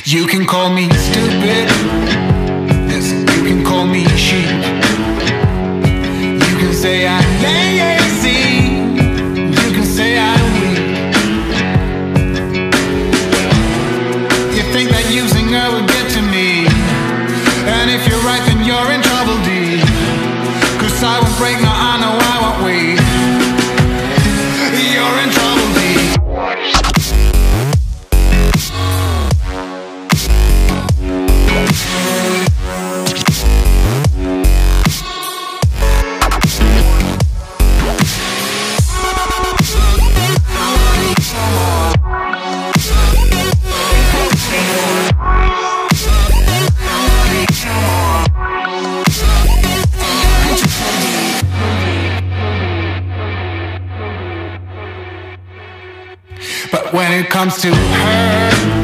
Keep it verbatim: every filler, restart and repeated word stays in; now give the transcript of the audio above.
You can call me stupid, yes, you can call me sheep. You can say I'm lazy, you can say I'm weak. You think that using her will get to me, and if you're right then you're in trouble deep. Cause I won't break, no I know I won't wait. You're in trouble deep. But when it comes to her,